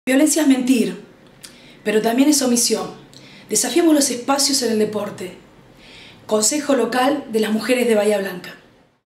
Violencia es mentir, pero también es omisión. Desafiamos los espacios en el deporte. Consejo Local de las Mujeres de Bahía Blanca.